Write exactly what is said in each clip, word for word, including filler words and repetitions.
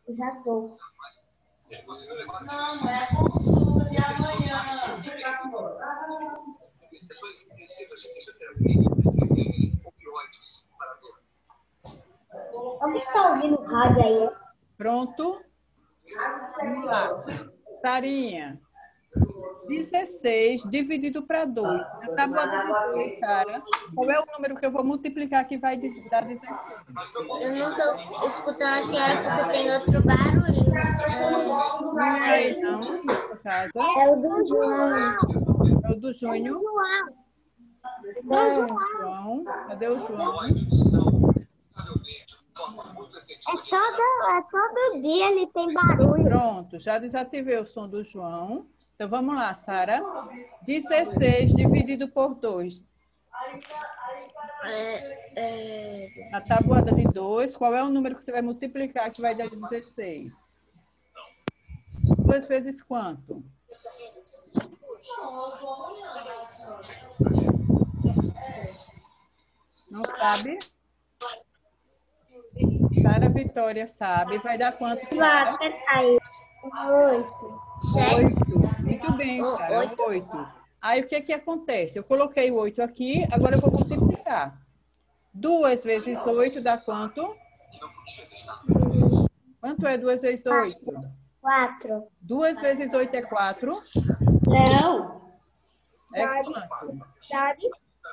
Já tô. Não, é consulta de amanhã. Alguém está ouvindo rádio aí? Pronto? Vamos lá. Sarinha. dezesseis dividido para dois. Na tabuada de dois, Sara, qual é o número que eu vou multiplicar que vai dar dezesseis? Eu não estou escutando a senhora porque tem outro barulho. Não é aí, não, na sua casa? É o do João. É o do Júnior? Não. João. Cadê o João? É todo, é todo dia ele tem barulho. Pronto, já desativei o som do João. Então, vamos lá, Sara. dezesseis dividido por dois. É, é... Na tabuada de dois, qual é o número que você vai multiplicar que vai dar dezesseis? Duas vezes quanto? Não sabe? Sara Vitória sabe. Vai dar quanto, Sara? Oito. Oito. Muito bem, Sara. Oito. Aí, o que que acontece? Eu coloquei o oito aqui, agora eu vou multiplicar. Duas vezes oito dá quanto? Quanto é duas vezes oito? Quatro. Duas vezes oito é quatro? Não. É quanto? Verdade.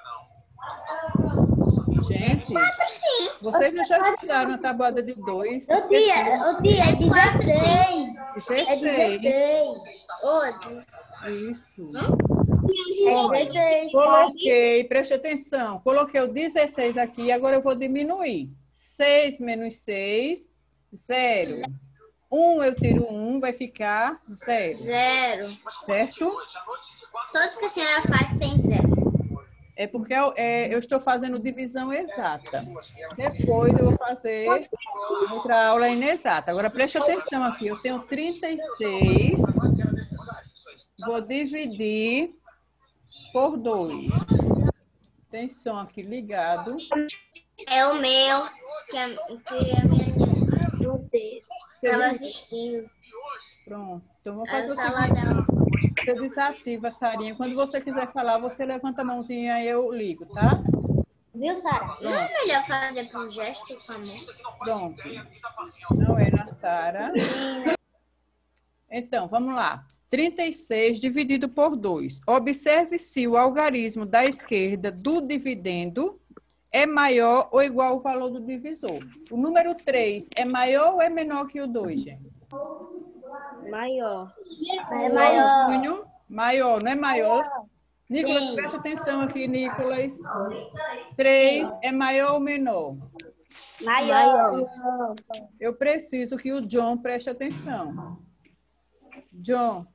Gente, Quatro, sim. vocês não já estudaram a tabuada de dois? O dia, o dia é dezesseis. É dezesseis. dezesseis. Outro. Isso. É dezesseis. Coloquei, preste atenção, coloquei o dezesseis aqui, agora eu vou diminuir. seis menos seis, zero. um eu tiro um, vai ficar zero. Zero. Certo? Todos que a senhora faz tem zero. É porque eu, é, eu estou fazendo divisão exata. Depois eu vou fazer outra aula inexata. Agora preste atenção aqui, eu tenho trinta e seis, vou dividir por dois. Tem som aqui ligado. É o meu, que a, que a minha estava assistindo. Pronto. Então, vou Aí fazer o o celular seguinte. dela. Você desativa, Sarinha. Quando você quiser falar, você levanta a mãozinha e eu ligo, tá? Viu, Sara? Não é melhor fazer com gesto com a mão? Pronto. Não é na Sara. Então, vamos lá. trinta e seis dividido por dois. Observe se o algarismo da esquerda do dividendo é maior ou igual ao valor do divisor. O número três é maior ou é menor que o dois, gente? Maior. É Maior. Júnior, maior, não é maior? Nicolas, Sim. preste atenção aqui, Nicolas. três é maior ou menor? Maior. Eu preciso que o John preste atenção. John,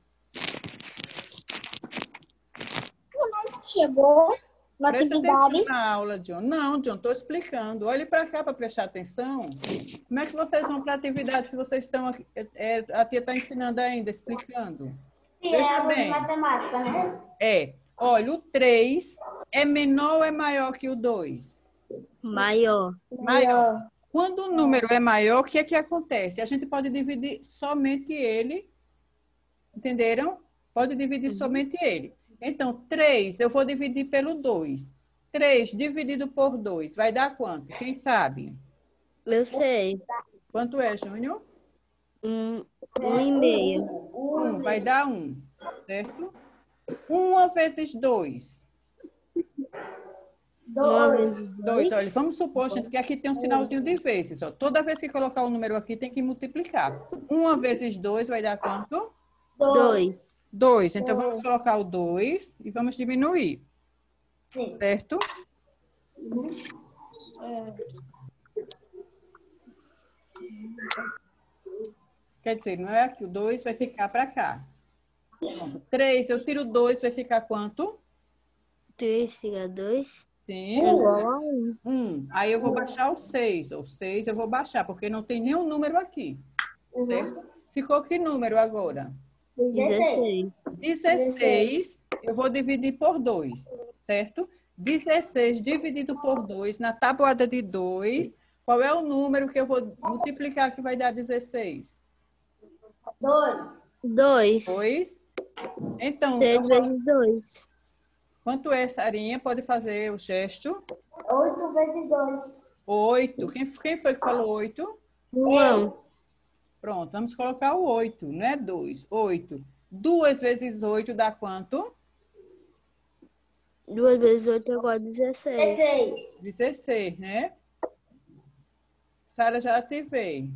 Chegou uma presta atividade. atenção na aula, John. Não, John, estou explicando. Olhe para cá para prestar atenção. Como é que vocês vão para a atividade se vocês estão aqui? É, a tia está ensinando ainda, explicando. Sim, Veja é aula de bem. matemática, né? É. Olha, o três é menor ou é maior que o dois? Maior. Maior. Quando o número é maior, o que é que acontece? A gente pode dividir somente ele. Entenderam? Pode dividir Uhum. somente ele. Então, três, eu vou dividir pelo dois. três dividido por dois, vai dar quanto? Quem sabe? Eu sei. Quanto é, Júnior? Um, um e meio. um, vai dar um, certo? um vezes dois. Uma vezes dois, olha, vamos supor, gente, que aqui tem um sinalzinho de vezes. Ó. Toda vez que colocar o número aqui, tem que multiplicar. um vezes dois vai dar quanto? dois. dois. Então, vamos colocar o dois e vamos diminuir. Sim. Certo? Quer dizer, não é aqui, o dois vai ficar para cá. três, eu tiro dois, vai ficar quanto? três tira dois. Sim. É igual a um. um. Aí eu vou baixar o seis. O seis eu vou baixar, porque não tem nenhum número aqui. Certo? Ficou que número agora? dezesseis. dezesseis, eu vou dividir por dois, certo? dezesseis dividido por dois, na tabuada de dois, Qual é o número que eu vou multiplicar que vai dar dezesseis? Dois. Dois. dois. Então, Seis eu vou... vezes dois. Quanto é, Sarinha? Pode fazer o gesto. Oito vezes dois. oito. Quem, quem foi que falou oito? João. Pronto, vamos colocar o oito, não é dois. oito. duas vezes oito dá quanto? Duas vezes oito é igual a dezesseis. Dezesseis. dezesseis, né? Sara, já ativei.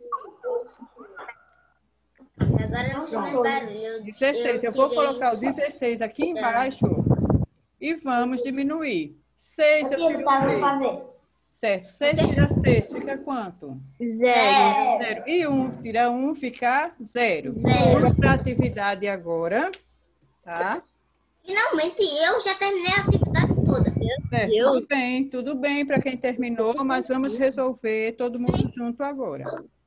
Agora não faz barulho. Eu- dezesseis. Eu vou tirei colocar o isso. dezesseis aqui embaixo e vamos diminuir. seis, eu tiro seis. Certo. seis tira seis, fica quanto? Zero. Zero. E um tira um, fica zero. Zero. Vamos para a atividade agora. Tá? Finalmente eu já terminei a atividade toda. Certo, Eu? tudo bem, tudo bem para quem terminou, mas vamos resolver todo mundo junto agora.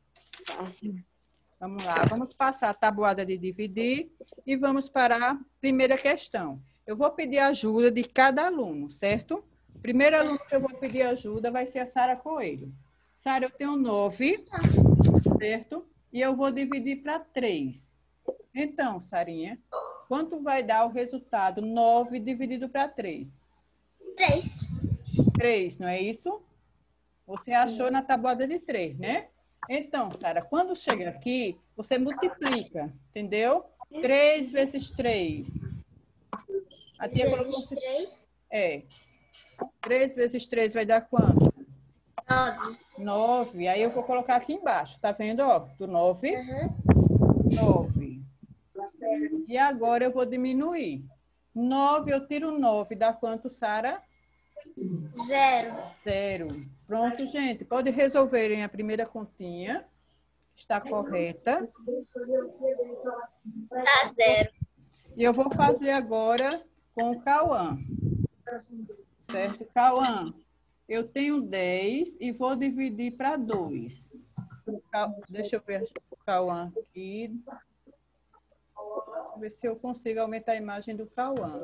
Vamos lá, vamos passar a tabuada de dividir e vamos para a primeira questão. Eu vou pedir ajuda de cada aluno, certo? O primeiro aluno que eu vou pedir ajuda vai ser a Sara Coelho. Sara, eu tenho nove, certo? E eu vou dividir para três. Então, Sarinha, quanto vai dar o resultado nove dividido para três? Três. três, não é isso? Você achou na tabuada de três, né? Então, Sara, quando chega aqui, você multiplica, entendeu? três vezes três. A tia colocou... Vezes três. É. três vezes três vai dar quanto? Nove. nove. Aí eu vou colocar aqui embaixo, tá vendo, ó? Do nove, Uhum. nove. E agora eu vou diminuir. nove, eu tiro nove, dá quanto, Sara? Zero. Zero. Pronto, gente. Pode resolverem a primeira continha. Está correta. Tá zero. E eu vou fazer agora com o Cauã. Certo? Cauã, eu tenho dez e vou dividir para dois. Deixa eu ver o Cauã aqui. Deixa eu ver se eu consigo aumentar a imagem do Cauã.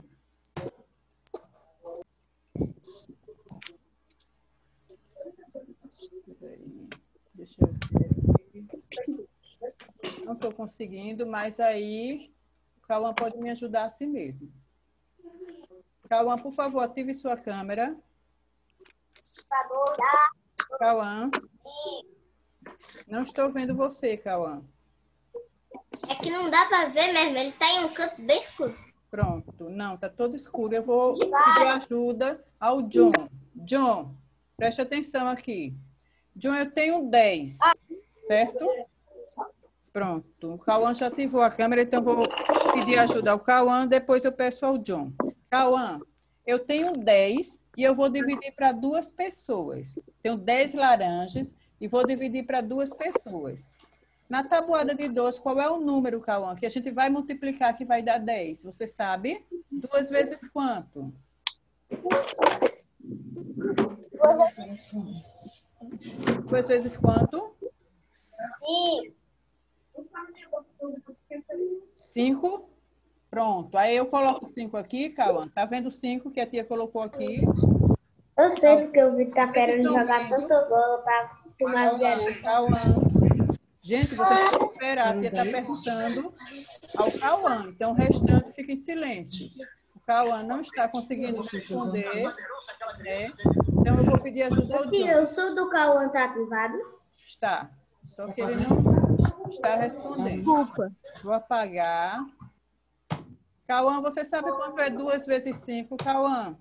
Deixa eu ver aqui. Não estou conseguindo, mas aí o Cauã pode me ajudar assim mesmo. Cauã, por favor, ative sua câmera. Cauã. Não estou vendo você, Cauã. É que não dá pra ver mesmo. Ele tá em um canto bem escuro. Pronto. Não, está todo escuro. Eu vou pedir ajuda ao John. John, preste atenção aqui. John, eu tenho dez, certo? Pronto. O Cauã já ativou a câmera, então vou pedir ajuda ao Cauã, depois eu peço ao John. Cauã, eu tenho dez e eu vou dividir para duas pessoas. Tenho dez laranjas e vou dividir para duas pessoas. Na tabuada de dois, qual é o número, Cauã, que a gente vai multiplicar que vai dar dez? Você sabe? Duas vezes quanto? Duas vezes quanto? Cinco. Pronto. Aí eu coloco cinco aqui, Cauã. Tá vendo cinco que a tia colocou aqui? Eu sei porque o Vitor tá querendo estão jogar vendo? tanta bola pra tomar zero. Cauã. Gente, vocês têm que esperar. A tia está perguntando ao Cauã. Então, o restante fica em silêncio. O Cauã não está conseguindo responder. Né? Então, eu vou pedir ajuda ao Tia, John. o som do Cauã tá ativado? Está. Só que ele não está respondendo. Desculpa. Vou apagar. Cauã, você sabe quanto é duas vezes cinco, Cauã?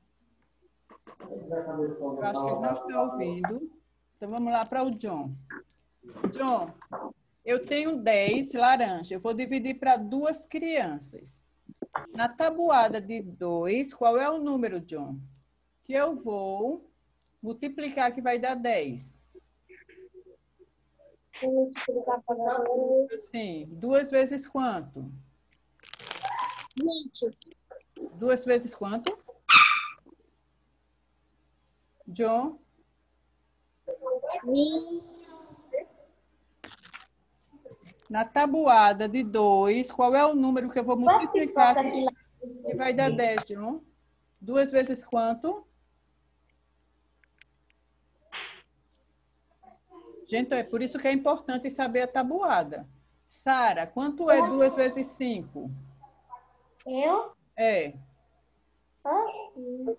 Eu acho que ele não está ouvindo. Então, vamos lá para o John. John, eu tenho dez laranja. Eu vou dividir para duas crianças. Na tabuada de dois, qual é o número, John? Que eu vou multiplicar, que vai dar dez. Sim. Duas vezes quanto? vinte. Duas vezes quanto? John? Na tabuada de dois, qual é o número que eu vou multiplicar que, que vai dar dez, John? Duas vezes quanto? Gente, é por isso que é importante saber a tabuada. Sara, quanto é duas vezes cinco? Eu? É. Oh.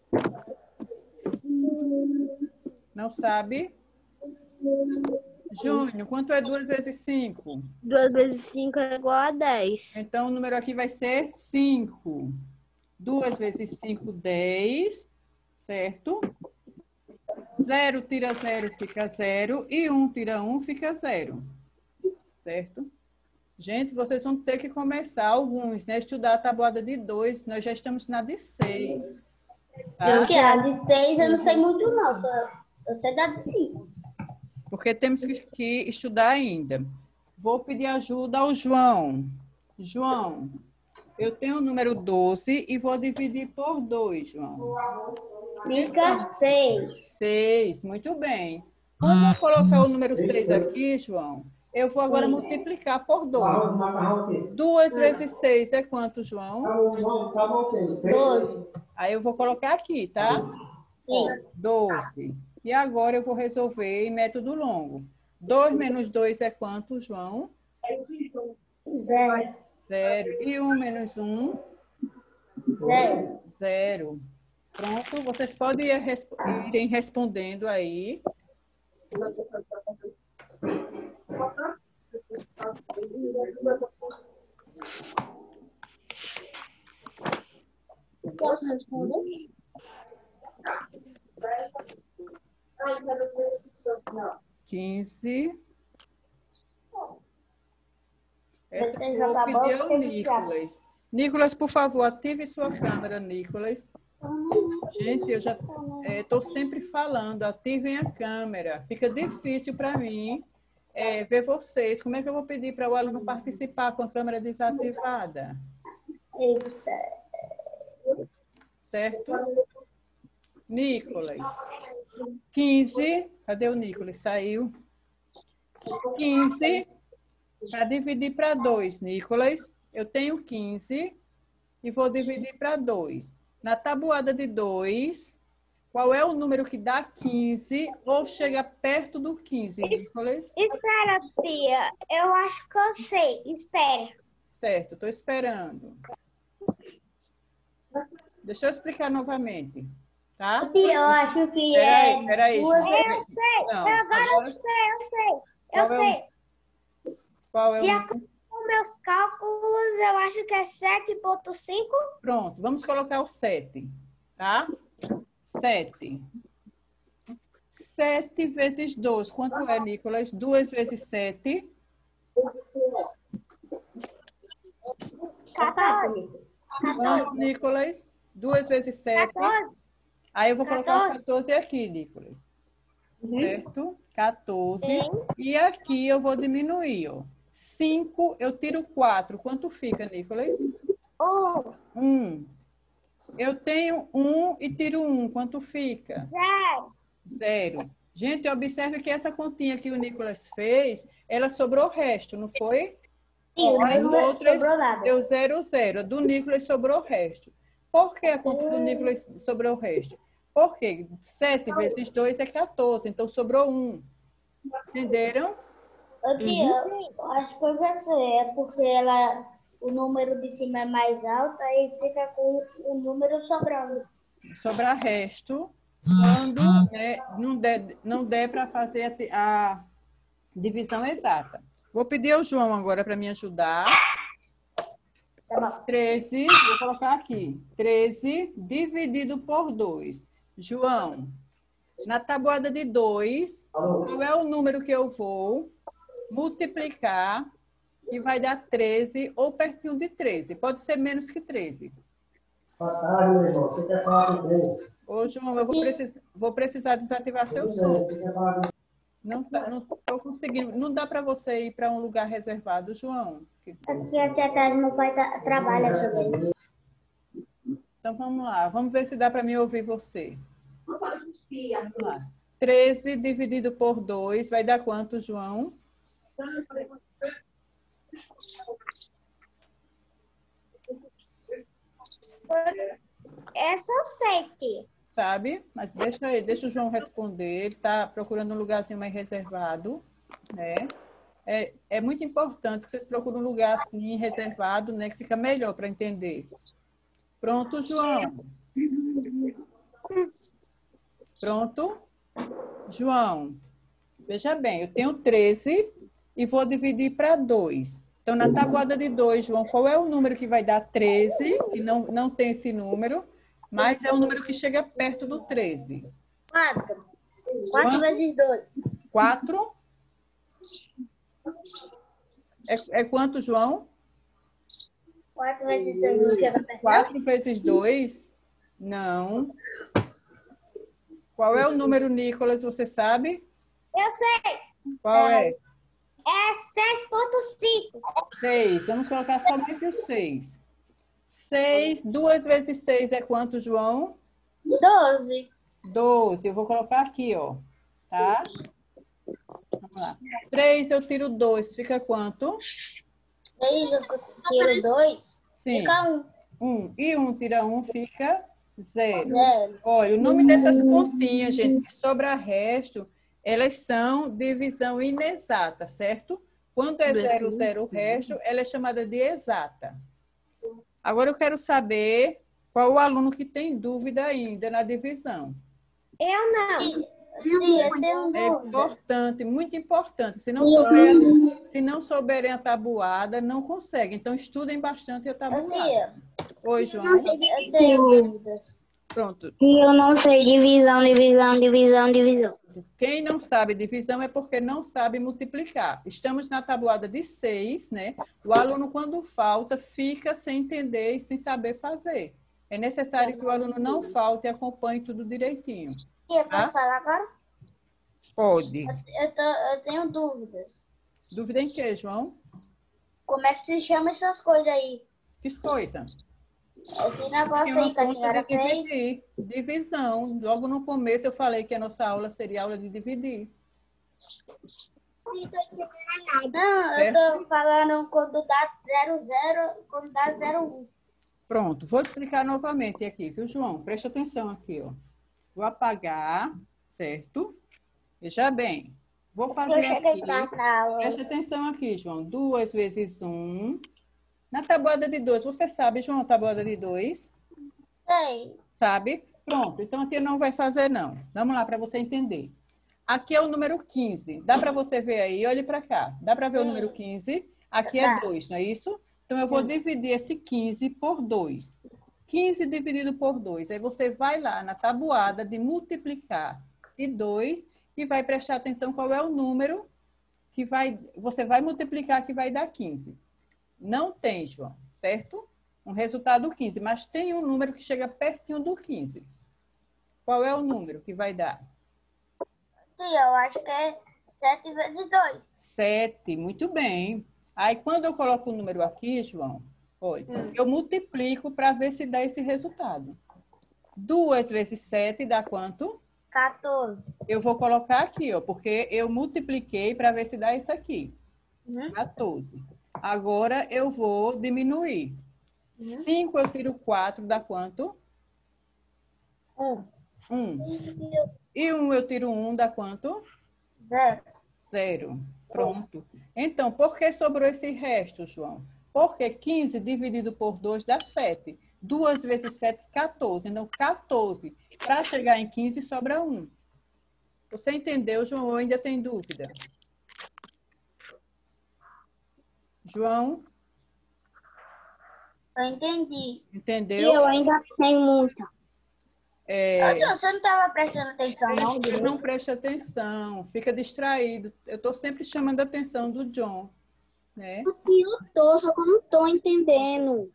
Não sabe? Júnior, quanto é duas vezes cinco? duas vezes cinco é igual a dez. Então, o número aqui vai ser cinco. duas vezes cinco, dez. Certo? zero tira zero fica zero. E um tira um fica zero. Certo? Gente, vocês vão ter que começar alguns, né? Estudar a tabuada de dois. Nós já estamos na de seis. Tá? Eu que a de seis eu não sei muito, não. Eu, eu sei da de cinco. Porque temos que, que estudar ainda. Vou pedir ajuda ao João. João, eu tenho o número doze e vou dividir por dois, João. Fica seis. seis, muito bem. Como eu colocar o número seis aqui, João, eu vou agora multiplicar por dois. duas vezes seis é quanto, João? doze. Aí eu vou colocar aqui, tá? Sim. doze. E agora eu vou resolver em método longo. dois menos dois é quanto, João? Zero. Zero. E um menos um? Zero. Zero. Pronto, vocês podem ir resp- irem respondendo aí. Posso responder? quinze. Essa Vocês eu vou acabou pedir ao de fechar. Nicolas. Nicolas, por favor, ative sua câmera, Nicolas. Gente, eu já estou sempre falando, ativem a câmera. Fica difícil para mim é, ver vocês. Como é que eu vou pedir para o aluno participar com a câmera desativada? Eita. Certo? Nicolas. quinze. Cadê o Nicolas? Saiu. quinze. Para dividir para dois, Nicolas. Eu tenho quinze e vou dividir para dois. Na tabuada de dois, qual é o número que dá quinze ou chega perto do quinze, Nicolas? Espera, tia. Eu acho que eu sei. Espera. Certo, estou esperando. Deixa eu explicar novamente, tá? Tia, eu acho que Peraí, é peraí. duas... João, peraí. Eu sei. Não, Agora agora, eu sei, eu sei. Eu qual é o- sei. qual é De o... acordo com meus cálculos, eu acho que é sete ponto cinco. Pronto, vamos colocar o sete, tá? sete. sete vezes dois, quanto é, Nicolas? duas vezes sete. quatorze. Quanto, Nicolas? duas vezes sete. quatorze. Aí eu vou colocar o quatorze. quatorze aqui, Nicolas. Uhum. Certo? quatorze. Sim. E aqui eu vou diminuir, ó. cinco, eu tiro quatro. Quanto fica, Nicolas? Um. um. Eu tenho um e tiro um. Quanto fica? Zero. Zero. Gente, observe que essa continha que o Nicolas fez, ela sobrou o resto, não foi? Sim, As não outras sobrou nada. deu zero, zero. A do Nicolas sobrou o resto. Por que a conta do Nicolas sobrou o resto? Porque sete vezes dois é quatorze, então sobrou um. Entenderam? Ô, tia, eu acho que eu já sei. É porque ela, o número de cima é mais alto, aí fica com o número sobrando. Sobrar resto quando né, não der, não der para fazer a, te- a divisão exata. Vou pedir ao João agora para me ajudar. Tá bom. treze, vou colocar aqui. treze dividido por dois. João, na tabuada de dois, qual é o número que eu vou multiplicar que vai dar treze ou pertinho de treze? Pode ser menos que treze. Boa tarde, meu irmão. Você quer falar com quem? Ô, João, eu vou, precis, vou precisar desativar seu som. Você quer falar com Não tá, não tô conseguindo. Não dá para você ir para um lugar reservado, João. Que- Aqui até a casa meu pai tá- trabalha também. Então vamos lá. Vamos ver se dá para me ouvir você. Vamos lá. treze dividido por dois vai dar quanto, João? Essa eu sei, tia. sabe? Mas deixa aí, deixa o João responder. Ele está procurando um lugarzinho mais reservado, né? É, é muito importante que vocês procurem um lugar assim, reservado, né? Que fica melhor para entender. Pronto, João? Pronto? João, veja bem, eu tenho treze e vou dividir para dois. Então, na tabuada de dois, João, qual é o número que vai dar treze? Que não, não tem esse número, mas é o número que chega perto do treze. quatro. quatro vezes dois. quatro? É, é quanto, João? quatro vezes dois não chega perto. quatro vezes dois? Não. Qual é o número, Nicolas? Você sabe? Eu sei. Qual é? É seis ponto cinco. seis. Vamos colocar somente o seis. seis. duas vezes seis é quanto, João? doze. doze. Eu vou colocar aqui, ó. Tá? Vamos lá. três, eu tiro dois. Fica quanto? três, eu tiro dois. Sim. Fica um. um. E um tira um, fica zero. Zero. Olha, o nome dessas continhas, gente, que sobra resto, elas são divisão inexata, certo? Quando é zero, zero o resto, ela é chamada de exata. Agora eu quero saber qual o aluno que tem dúvida ainda na divisão. Eu não. Sim, eu tenho É dúvida. importante, muito importante. Se não, souber, se não souberem a tabuada, não conseguem. Então, estudem bastante a tabuada. Oi, João. Eu tenho dúvidas. Pronto. E eu não sei divisão, divisão, divisão, divisão. Quem não sabe divisão é porque não sabe multiplicar. Estamos na tabuada de seis, né? O aluno, quando falta, fica sem entender e sem saber fazer. É necessário que o aluno não falte e acompanhe tudo direitinho. E eu posso Tá? falar agora? Pode. Eu, tô, eu tenho dúvidas. Dúvida em quê, João? Como é que se chama essas coisas aí? Que coisa? Esse Tem negócio uma aí que a conta senhora de fez? dividir. Divisão. Logo no começo eu falei que a nossa aula seria aula de dividir. Não, eu tô falando quando dá zero, zero, quando dá zero, um. Pronto, vou explicar novamente aqui, viu, João? Preste atenção aqui, ó. Vou apagar, certo? Veja bem, vou Eu fazer cheguei aqui. tarde na aula. Preste atenção aqui, João. Duas vezes um. Na tabuada de dois, você sabe, João, a tabuada de dois? Sei. Sabe? Pronto, então aqui não vai fazer, não. Vamos lá para você entender. Aqui é o número quinze. Dá para você ver aí? Olhe para cá. Dá para ver o número quinze? Aqui é Dá. dois, não é isso? Então, eu vou dividir esse quinze por dois. quinze dividido por dois. Aí você vai lá na tabuada de multiplicar de dois e vai prestar atenção qual é o número que vai, você vai multiplicar que vai dar quinze. Não tem, João, certo? Um resultado quinze, mas tem um número que chega pertinho do quinze. Qual é o número que vai dar? Sim, eu acho que é sete vezes dois. sete, muito bem. Aí, quando eu coloco o número aqui, João, olha, eu multiplico para ver se dá esse resultado. duas vezes sete dá quanto? quatorze. Eu vou colocar aqui, ó, porque eu multipliquei para ver se dá isso aqui. Uhum. quatorze. Agora, eu vou diminuir. cinco eu tiro quatro, dá quanto? Um. um. E um eu tiro um, dá quanto? Zero. Zero. Pronto. Então, por que sobrou esse resto, João? Porque quinze dividido por dois dá sete. duas vezes sete, quatorze. Então, quatorze. Para chegar em quinze, sobra um. Você entendeu, João? Ou ainda tem dúvida? João? Eu entendi. Entendeu? E eu ainda tenho muita. É... Não, você não estava prestando atenção, não, Não direito? preste atenção, fica distraído. Eu estou sempre chamando a atenção do John, né? Eu tô, só que eu não tô entendendo.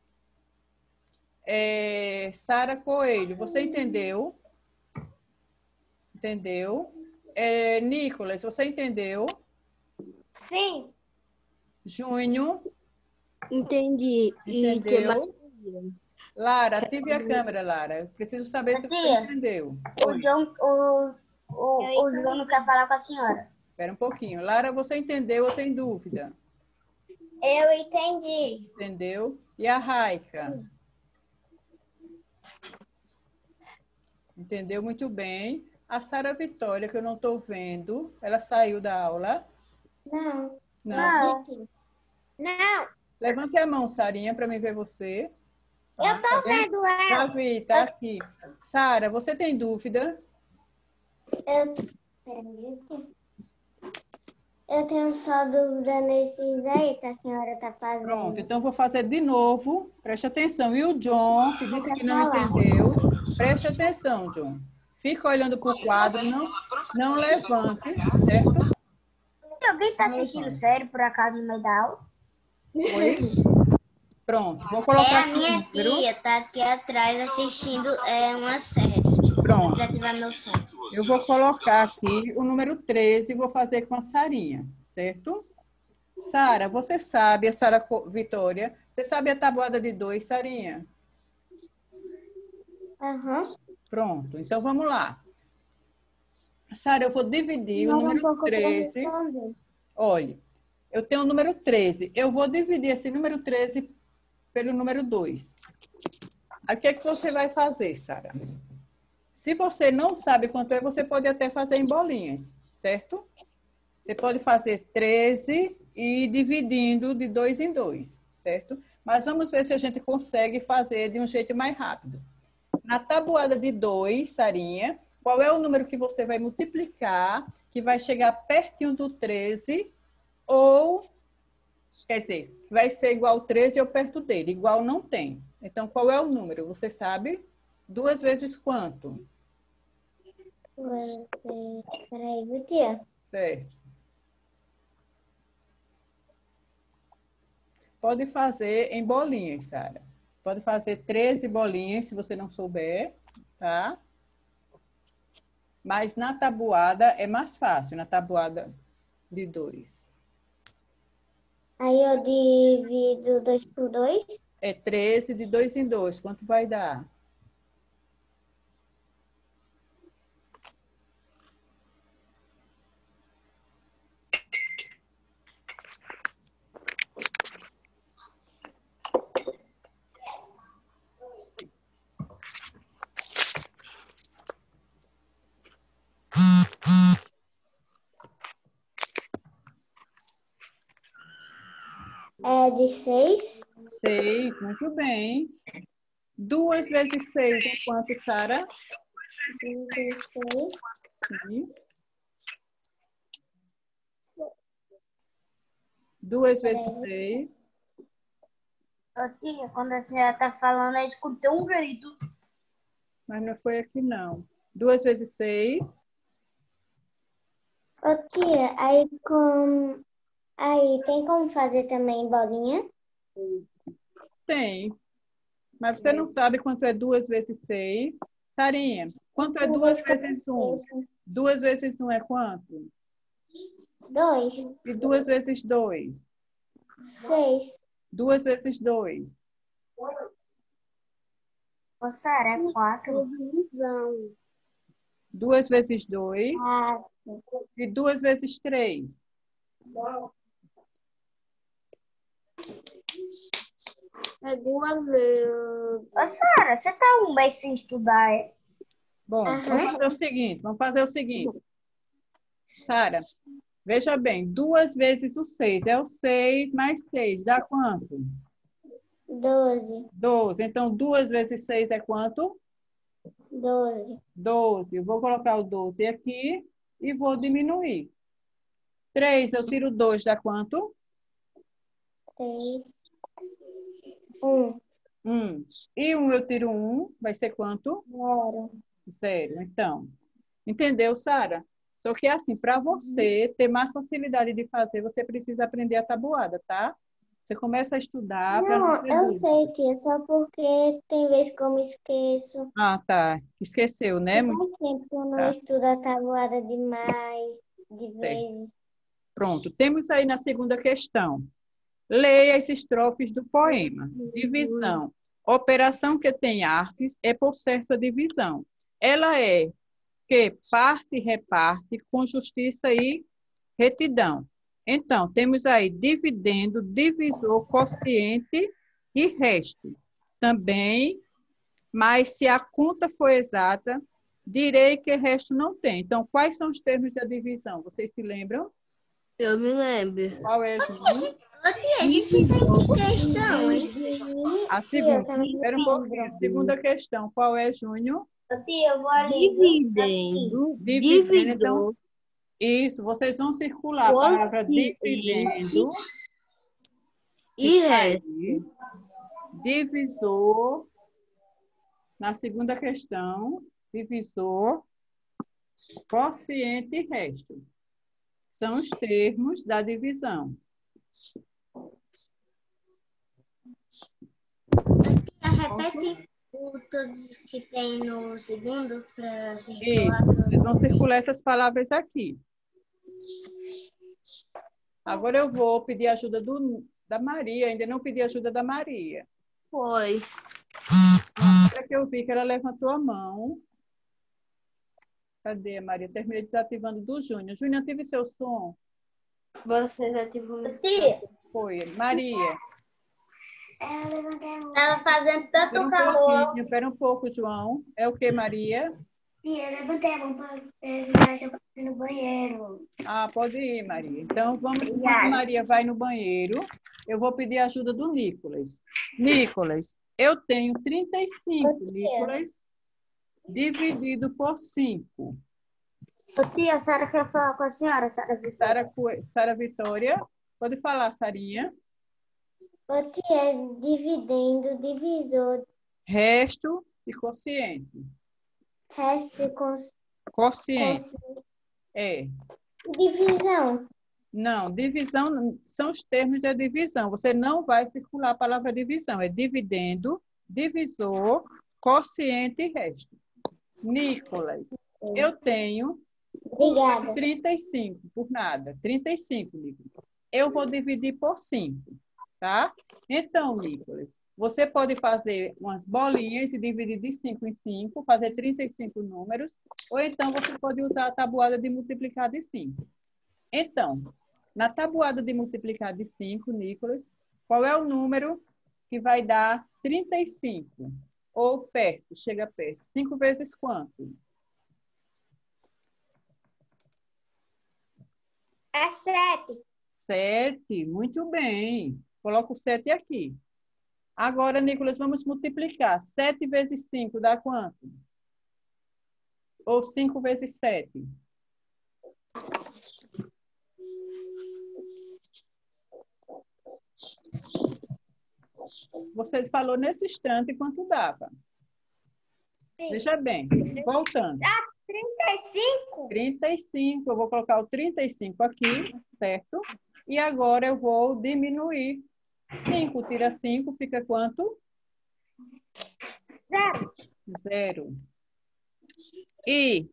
É, Sara Coelho, você entendeu? Entendeu? É, Nicolas, você entendeu? Sim. Júnior, Entendi. E entendeu? Lara, ative a câmera, Lara. Eu preciso saber se você Tia, entendeu. O Oi, João, o, o, o João não quer falar com a senhora. espera um pouquinho. Lara, você entendeu ou tem dúvida? Eu entendi. Entendeu? E a Raika? Entendeu muito bem. A Sara Vitória, que eu não estou vendo, ela saiu da aula? Não. Não. Não. Não. Levante a mão, Sarinha, para mim ver você. Eu Ah, tô tá vendo? vendo ela. Já vi, tá aqui. Sara, você tem dúvida? Eu... Peraí, eu tenho só dúvida nesses aí que a senhora tá fazendo. Pronto, então vou fazer de novo. Preste atenção. E o John, que disse que não falar. entendeu, preste atenção, John. Fica olhando para o quadro, não, não levante, certo? Alguém está assistindo sério, por acaso, no meio da aula? Oi? Pronto, vou É, colocar a aqui o minha número. tia tá aqui atrás assistindo é, uma série. Pronto. Vou ativar meu som. Eu vou colocar aqui o número treze e vou fazer com a Sarinha, certo? Sara, você sabe, a Sara Vitória, você sabe a tabuada de dois, Sarinha? Aham. Pronto, então vamos lá. Sara, eu vou dividir o Demora um número pouco pra treze. responder. Olha, eu tenho o número treze. Eu vou dividir esse número treze pelo número dois. Aí o que é que você vai fazer, Sara? Se você não sabe quanto é, você pode até fazer em bolinhas, certo? Você pode fazer treze e ir dividindo de dois em dois, certo? Mas vamos ver se a gente consegue fazer de um jeito mais rápido. Na tabuada de dois, Sarinha, qual é o número que você vai multiplicar, que vai chegar pertinho do treze, ou, quer dizer, vai ser igual ao treze ou perto dele? Igual não tem. Então, qual é o número? Você sabe? Duas vezes quanto? Peraí, viu, tia? Certo. Pode fazer em bolinhas, Sara. Pode fazer treze bolinhas, se você não souber, tá? Mas na tabuada é mais fácil, na tabuada de dois. Aí eu divido dois por dois. É treze de dois em dois. Quanto vai dar? É de seis. Seis, muito bem. Duas vezes seis é quanto, Sara? De seis. Sim. Duas vezes seis. Ô, tia, quando a senhora está falando, eu escutei um grito. Mas não foi aqui, não. Duas vezes seis. Ô, tia, aí com... Aí tem como fazer também bolinha? Tem. Mas você não sabe quanto é duas vezes seis. Sarinha, quanto é Uma duas vez que eu vezes um? esqueço. Duas vezes um é quanto? Dois. E duas vezes dois? Seis. Duas vezes dois? Ô, Sara, é quatro. Divisão. Duas vezes dois? Ah, E duas vezes três? é duas vezes. Ô, Sara, você tá um mês sem estudar, é? Bom, Aham. vamos fazer o seguinte, vamos fazer o seguinte. Sara, veja bem, duas vezes o seis, é o seis mais seis, dá quanto? Doze. doze. Então, duas vezes seis é quanto? Doze. doze. Eu vou colocar o doze aqui e vou diminuir. três, eu tiro dois, dá quanto? Três. Um. um. E um eu tiro um, vai ser quanto? Zero. Zero. Então, entendeu, Sara? Só que assim, para você ter mais facilidade de fazer, você precisa aprender a tabuada, tá? Você começa a estudar para não Não, ter eu dúvida. sei, tia, só porque tem vezes que eu me esqueço. Ah, tá. Esqueceu, né? Muito Faz tempo que eu não tá. estudo a tabuada demais, de Certo. vezes. Pronto. Temos aí na segunda questão. Leia as estrofes do poema. Divisão. Operação que tem artes é, por certo, a divisão. Ela é que parte e reparte com justiça e retidão. Então, temos aí dividendo, divisor, quociente e resto. Também, mas se a conta for exata, Direi que resto não tem. Então, quais são os termos da divisão? Vocês se lembram? Eu me lembro. Qual é, Júnior? Ô, tia, a gente tá em que questão, hein? A segunda. Espera um pouquinho. Segunda questão. Qual é, Júnior? Ô, tia, eu vou ali. Dividendo, Dividendo, então, divisor, isso, vocês vão circular a palavra Quociente. dividendo. e Está resto. aí. Divisor. Na segunda questão, divisor, quociente e resto. São os termos da divisão. Tia, repete o, todos que tem no segundo para Isso, circular. vocês vão circular essas palavras aqui. Agora eu vou pedir ajuda do, da Maria, ainda não pedi ajuda da Maria. Foi. Agora que eu vi que ela levantou a mão. Cadê a Maria? Terminei desativando do Júnior. Júnior, ative seu som. Você já tive um... Tia, Foi. Maria. tava fazendo Espera tanto um calor. pouquinho, espera um pouco, João. É o que, Maria? Tia, eu levantei a mão para ir no banheiro. Ah, pode ir, Maria. Então, vamos, enquanto Maria vai no banheiro, eu vou pedir a ajuda do Nicolas. Nicolas, eu tenho trinta e cinco, Nicolas, dividido por cinco. Ô, tia, a senhora quer falar com a senhora, Sara Vitória? Sara, Co- Sara Vitória, pode falar, Sarinha. Ô, tia, dividendo, divisor, Resto e quociente. resto e cons... Quociente, cons- é. divisão. Não, divisão são os termos da divisão. Você não vai circular a palavra divisão. É dividendo, divisor, quociente e resto. Nicolas, eu tenho Obrigada. trinta e cinco, por nada. trinta e cinco, Nicolas. Eu vou dividir por cinco, tá? Então, Nicolas, você pode fazer umas bolinhas e dividir de cinco em cinco, fazer trinta e cinco números, ou então você pode usar a tabuada de multiplicar de cinco. Então, na tabuada de multiplicar de cinco, Nicolas, qual é o número que vai dar trinta e cinco? Ou perto, chega perto. cinco vezes quanto? É sete. sete, muito bem. Coloca o sete aqui. Agora, Nicolas, vamos multiplicar. sete vezes cinco dá quanto? Ou cinco vezes sete? Você falou nesse instante quanto dava. Veja bem, voltando. trinta e cinco? trinta e cinco, eu vou colocar o trinta e cinco aqui, certo? E agora eu vou diminuir. cinco tira cinco, fica quanto? Zero. Zero. E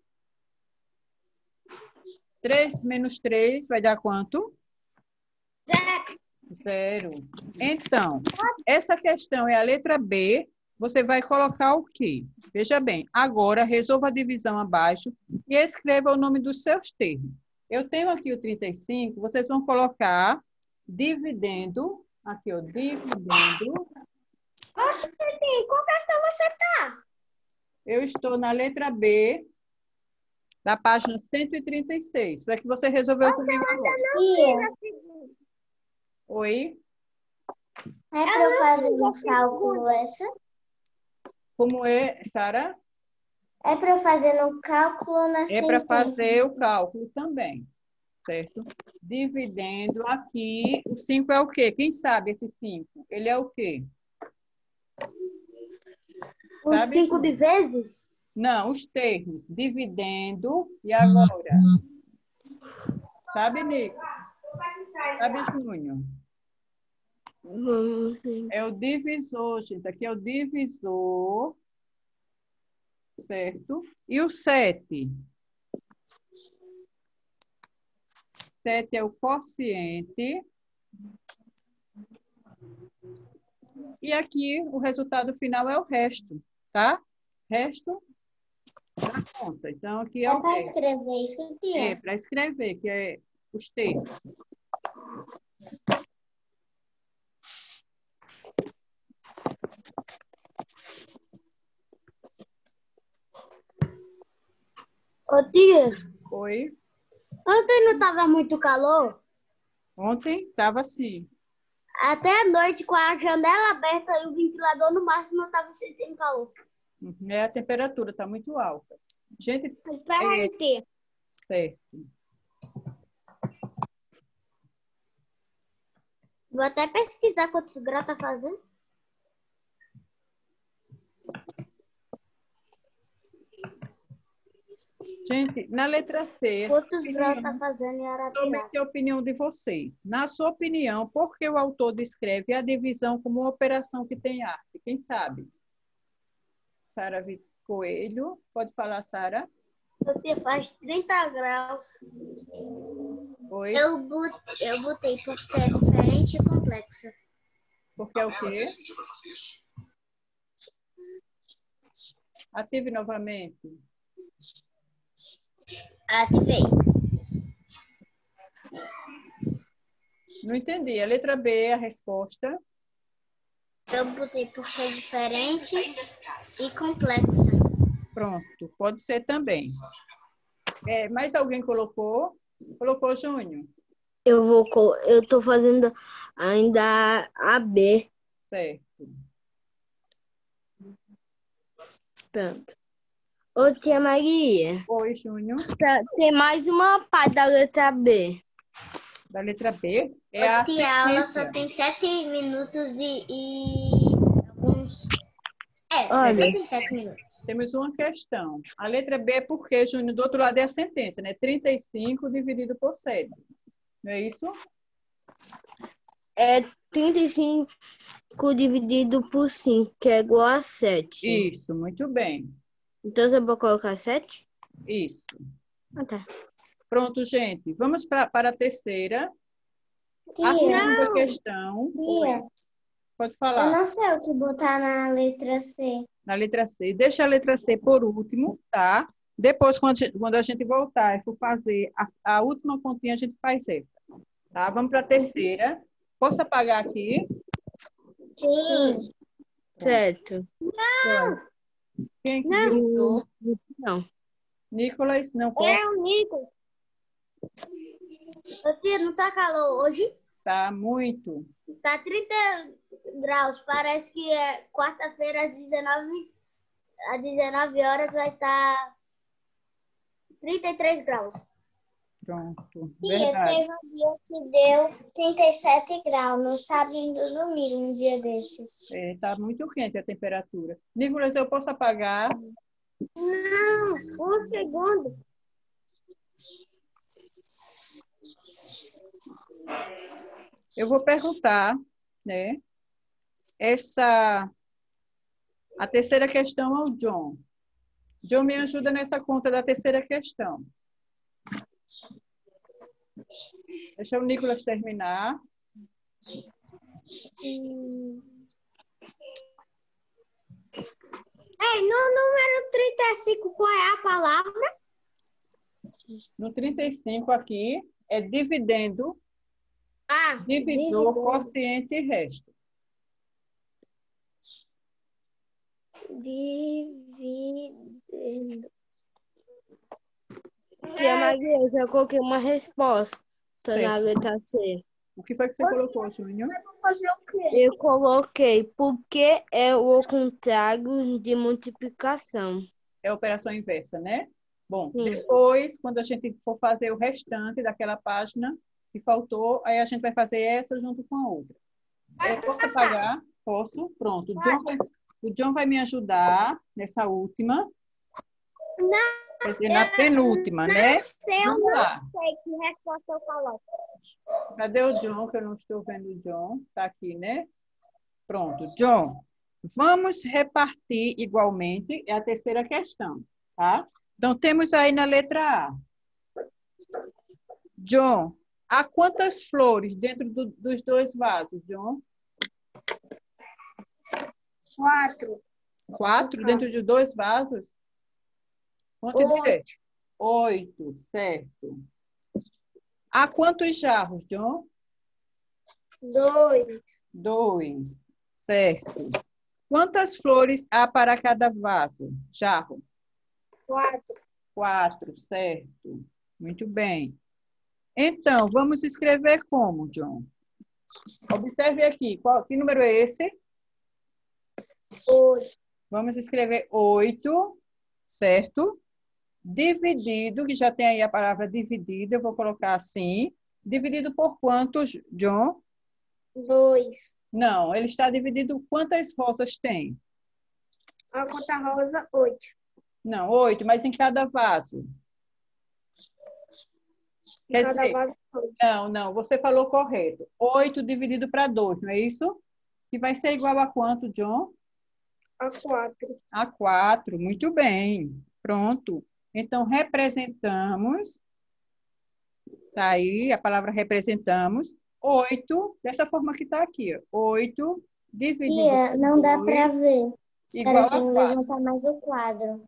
três menos três vai dar quanto? Zero. Zero. Então, essa questão é a letra B. Você vai colocar o quê? Veja bem, agora resolva a divisão abaixo e escreva o nome dos seus termos. Eu tenho aqui o trinta e cinco, vocês vão colocar dividendo, aqui ó, dividendo. Oxe, em qual questão você tá? Eu estou na letra B, da página cento e trinta e seis. Foi a que você resolveu comigo agora. Tia, Oi? é para eu fazer um cálculo essa? Como é, Sara? É para eu fazer no cálculo na É para sentença? fazer o cálculo também, certo? Dividendo aqui, o cinco é o quê? Quem sabe esse cinco? Ele é o quê? Os Sabe? cinco de vezes? Não, os termos. Dividendo e agora? Sabe, Nico? Sabe, Júnior? Vamos sim. É o divisor, gente. Aqui é o divisor, certo? E o sete? sete é o quociente. E aqui o resultado final é o resto, tá? Resto da conta. Então, aqui é É o para resto. escrever isso, É, tia? para escrever, que é os termos. Ô, tia, Oi. ontem não tava muito calor? Ontem estava assim. Até a noite, com a janela aberta e o ventilador no máximo, não tava sentindo calor. Uhum. É, a temperatura está muito alta. Gente, Espera é, aí, tia. certo. Vou até pesquisar quantos graus tá fazendo. Gente, na letra C, Quantos graus tá fazendo em Arapiraca? somente a opinião de vocês. Na sua opinião, por que o autor descreve a divisão como uma operação que tem arte? Quem sabe? Sara Vi- Coelho. Pode falar, Sara? Ô, tia, faz trinta graus. Oi. Eu, bot, eu botei porque é diferente e complexa. Porque é o quê? Ative novamente. Ativei. Não entendi. A letra B, a resposta. Eu botei porque é diferente e complexa. Pronto. Pode ser também. É, mais alguém colocou? Colocou, Júnior? Eu vou, co- eu tô fazendo ainda a B. Certo. Pronto. Ô, tia Maria, Oi, Júnior. tá- tem mais uma parte da letra B. Da letra B é a Ô, tia, a aula sequência. só tem sete minutos e, e alguns... É, Olha. setenta e sete minutos. Temos uma questão. A letra B é porque, Júnior, do outro lado é a sentença, né? trinta e cinco dividido por sete. Não é isso? É trinta e cinco dividido por cinco, que é igual a sete. Isso, muito bem. Então, você pode colocar sete? Isso. Ah, tá. Pronto, gente. Vamos pra, para a terceira. A Tia, segunda questão. tia, Oi. Pode eu falar. não sei o que botar na letra C. Na letra C. Deixa a letra C por último, tá? Depois, quando a gente, quando a gente voltar e for fazer a, a última continha, a gente faz essa. Tá? Vamos para a terceira. Posso apagar aqui? Sim. Certo. Quem que gritou? Não. Nicolas, não pode. É o Nico. Ô, tia, não tá calor hoje? Tá muito. Tá trinta graus. Parece que é quarta-feira às dezenove, às dezenove horas vai estar trinta e três graus. Pronto. Tia, Verdade. teve um dia que deu trinta e sete graus, no sábado e no domingo, um dia desses. É, tá muito quente a temperatura. Nicolas, eu posso apagar? Não, um segundo. Eu vou perguntar, né? Essa, a terceira questão ao John. John, me ajuda nessa conta da terceira questão. Deixa o Nicolas terminar. É, no número trinta e cinco, qual é a palavra? No trinta e cinco aqui, é dividendo, Ah, divisor, quociente e resto. dividendo. Tia Maria, eu já coloquei uma resposta na Certo. letra C. O que foi que você colocou, Júnior? Fazer o quê? Eu coloquei porque é o contrário de multiplicação. É a operação inversa, né? Bom, Sim. depois, quando a gente for fazer o restante daquela página que faltou, aí a gente vai fazer essa junto com a outra. É, posso apagar? Posso? Pronto. O John, vai, o John vai me ajudar nessa última. Quer dizer, na penúltima, né? Eu Vamos não lá. sei que resposta eu coloco. Cadê o John? Que eu não estou vendo o John. Está aqui, né? Pronto. John, vamos repartir igualmente. É a terceira questão, tá? Então, temos aí na letra A. John, há quantas flores dentro do- dos dois vasos, John? Quatro. Quatro dentro de dois vasos? Conte direito. Oito, certo. Há quantos jarros, John? Dois. Dois, certo. Quantas flores há para cada vaso? Jarro? Quatro. quatro, certo. Muito bem. Então, vamos escrever como, John? Observe aqui. Qual, que número é esse? Oito. Vamos escrever oito, certo? Dividido, que já tem aí a palavra dividido, eu vou colocar assim. Dividido por quantos, John? Dois. Não, ele está dividido. Quantas rosas tem? A conta rosa, oito. Não, oito, mas em cada vaso. Quer Cada dizer, vaso, dois. não, não, você falou correto. Oito dividido para dois, não é isso? Que vai ser igual a quanto, John? A quatro. A quatro, muito bem. Pronto. Então, representamos, tá aí a palavra representamos, oito, dessa forma que está aqui, ó. Oito dividido Tia, por não dá dois, para ver. A igual senhora a tem que quatro. levantar mais o quadro.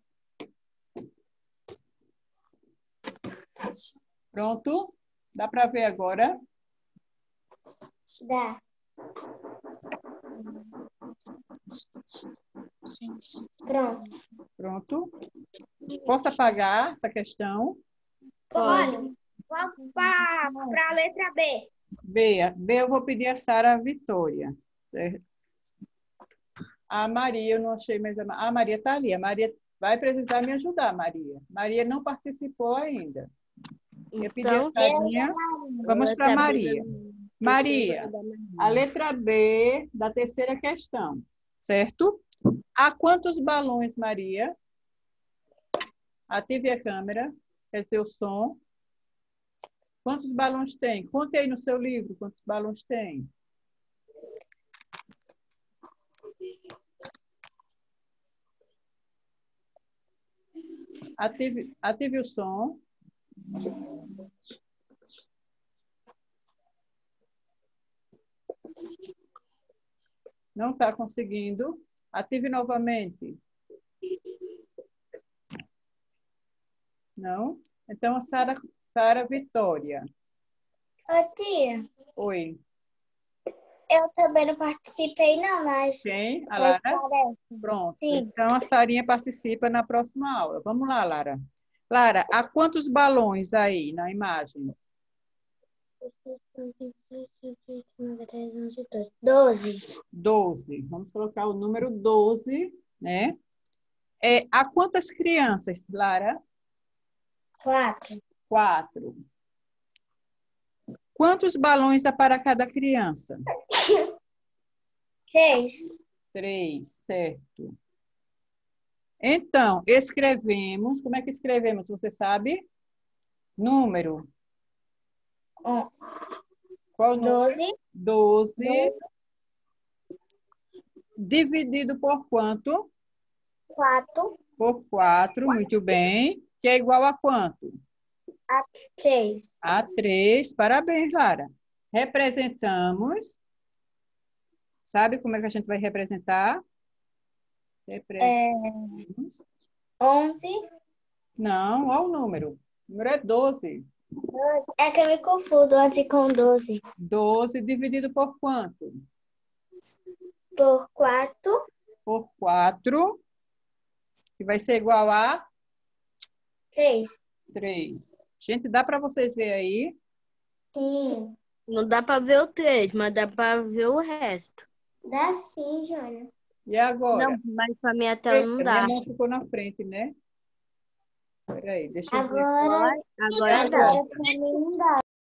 Pronto? Dá para ver agora? Dá. Pronto. Pronto? Posso apagar essa questão? Pode. Vamos para a letra B. B, B eu vou pedir a Sara a Vitória. Certo? A Maria, eu não achei mais. A, a Maria está ali. A Maria vai precisar me ajudar, Maria. Maria não participou ainda. Eu pedi a Então, Sarinha. Vamos para letra B Maria. da- Maria, da Maria. a letra B da terceira questão, certo? Há quantos balões, Maria? Ative a câmera, quer dizer, o som. Quantos balões tem? Conte aí no seu livro quantos balões tem. Ative, ative o som. Não está conseguindo. Ative novamente. Não? Então, a Sara, Sara Vitória. Ô, tia, Oi. eu também não participei, não, mas Quem? A mas Lara? parece. Pronto. Sim. Então, a Sarinha participa na próxima aula. Vamos lá, Lara. Lara, há quantos balões aí na imagem? Doze. doze. Vamos colocar o número doze, né? É, há quantas crianças, Lara? Quatro. Quatro. Quantos balões há para cada criança? Seis. Três, certo. Então, escrevemos. Como é que escrevemos? Você sabe? Número. Um. Qual o número? Doze. doze. Dividido por quanto? Quatro. Por quatro, muito bem. Que é igual a quanto? A seis. A três. Parabéns, Lara. Representamos. Sabe como é que a gente vai representar? Representamos. Onze. Não, olha o número. O número é doze. É que eu me confundo onze com doze. doze dividido por quanto? Por quatro. Por quatro. Que vai ser igual a Três. três. Gente, dá para vocês verem aí? Sim. Não dá para ver o três, mas dá para ver o resto. Dá sim, Jônia. E agora? Não, mas para minha tela Eita, não minha dá. mão ficou na frente, né? Peraí, deixa eu ver. Agora, Agora dá. agora pra mim não dá.